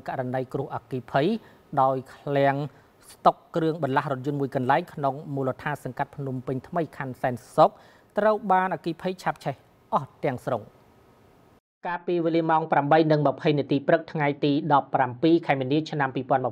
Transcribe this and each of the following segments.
ករណីគ្រោះអគ្គិភ័យដោយឃ្លាំងស្តុកគ្រឿងបន្លាស់រថយន្តមួយកន្លែងក្នុងមូលដ្ឋានសង្កាត់ភ្នំពេញថ្មីខណ្ឌសែនសុខត្រូវបានអគ្គិភ័យឆាបឆេះអស់ទាំងស្រុងកាលពីវេលាម៉ោង 8:20 នាទីព្រឹកថ្ងៃទី 17 ខែមីនា ឆ្នាំ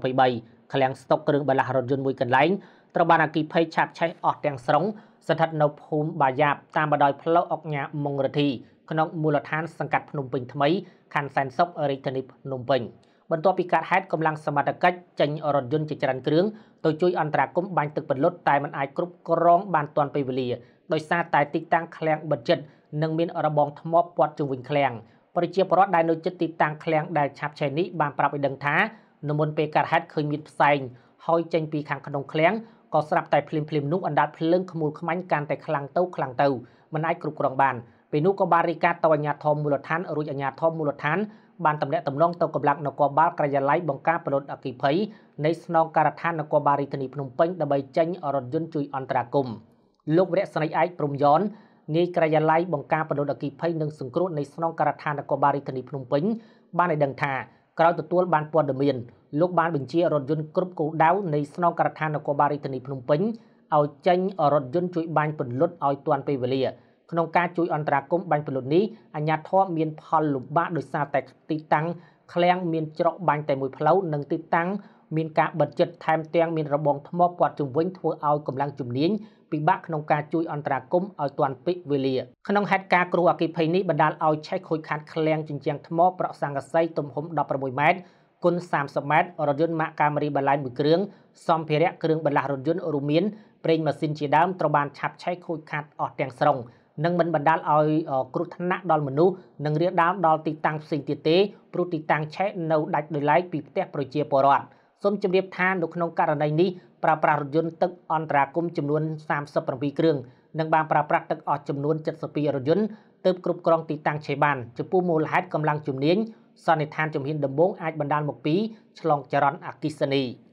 2023 ឃ្លាំងស្តុកគ្រឿងបន្លាស់រថយន្តមួយកន្លែងត្រូវបានអគ្គិភ័យឆាបឆេះអស់ទាំងស្រុងស្ថិតនៅភូមិបាយ៉ាបតាមបណ្ដោយផ្លូវអុកញ៉ាមុងរទ្ធីក្នុងមូលដ្ឋានសង្កាត់ភ្នំពេញថ្មីខណ្ឌសែនសុខរាជធានីភ្នំពេញបន្ទាប់ពីកើតហេតុកម្លាំងសមត្ថកិច្ចចេញរថយន្តជាច្រើនគ្រឿងទៅជួយអន្តរាគមន៍បាញ់ទឹកបន្លុតតែមិនអាចគ្រប់គ្រងបានទាន់ពេលវេលាដោយសារតែទីតាំងឃ្លាំងបិទជិតនិងមានរបងថ្មព័ទ្ធជុំវិញឃ្លាំងប្រជាពលរដ្ឋដែលនៅជិតទីតាំងឃ្លាំងដែលឆាបឆេះនេះបានប្រាប់ឲ្យដឹងថានៅមុនពេលកើតហេតុឃើញមានផ្សែងហុយចេញពីខាងក្នុងឃ្លាំងក៏ស្រាប់តែភ្លាមនោះអណ្ដាតភ្លើងខ្មួលខ្មាញ់កាន់តែខ្លាំងទៅមិនអាចគ្រប់គ្រងបានពេលនោះក៏បានរាយការណ៍ទៅអាជ្ញាធរមូលដ្ឋានរួចអាជ្ញាធរមូលដ្ឋានបានតំណាក់តំណងទៅកម្លាំងនគរបាលក្រយាល័យបង្ការពលរដ្ឋអគ្គិភ័យនៃស្នងការដ្ឋាននគរបាលរាជធានីភ្នំពេញដើម្បីចេញរថយន្តជួយអន្តរាគមន៍លោកវរៈស្រីឯកព្រំយ៉ននាយក្រយាល័យបង្ការពលរដ្ឋអគ្គិភ័យនិងសង្គ្រោះនៃស្នងការដ្ឋាននគរបាលរាជធានីភ្នំពេញបានឲ្យដឹងថាក្រោយទទួលបានព័ត៌មានលោកបានបញ្ជារថយន្តគ្រប់គោលដៅនៃស្នងការដ្ឋាននគរបាលរាជធានីភ្នំពេញឲ្យចេញរថយន្តជួយបាញ់ពន្លត់ឲ្យទាន់ពេលវេលាក្នុងការជួយអន្តរាគមន៍បាញ់ពន្លត់នេះអាជ្ញាធរមានផលលំបាកដោយសារតែទីតាំងឃ្លាំងមានច្រកបាញ់តែមួយផ្លូវនិងទីតាំងមានការបិទជិតថែមទាំងមានរបងថ្មព័ទ្ធជុំវិញធ្វើឲ្យកម្លាំងជំនាញពិបាកក្នុងការជួយអន្តរាគមន៍ឲ្យទាន់ពេលវេលាក្នុងហេតុការណ៍គ្រោះអគ្គិភ័យនេះបណ្ដាលឲ្យឆេះខូចខាតឃ្លាំងជញ្ជាំងថ្មប្រក់ស័ង្កសីទំហំ16ម៉ែត្រគុណ30ម៉ែត្ររថយន្តម៉ាកកាមេរីបាឡែនមួយគ្រឿងសម្ភារៈគ្រឿងបន្លាស់រថយន្តរួមមានប្រេងម៉ាស៊ីនជាដើមត្រូវបានឆាបឆេះខូចខាតអស់ទាំងស្រុងនិងមិនបណ្ដាលឲ្យគ្រោះថ្នាក់ដល់មនុស្សនិងរាលដាលដល់ទីតាំងផ្សេងទៀតទេព្រោះទីតាំងឆេះនៅដាច់ដោយឡែកពីផ្ទះប្រជាពលរដ្ឋសូមជម្រាបថានៅក្នុងករណីនេះប្រើប្រាស់រថយន្តទឹកអន្តរាគមន៍ចំនួន37គ្រឿងនិងបានប្រើប្រាស់ទឹកអស់ចំនួន72រថយន្តទើបគ្រប់គ្រងទីតាំងឆេះបានចំពោះមូលហេតុកម្លាំងជំនាញសន្និដ្ឋានជំហានដំបូងអាចបណ្ដាលមកពីឆ្លងចរន្តអគ្គិសនី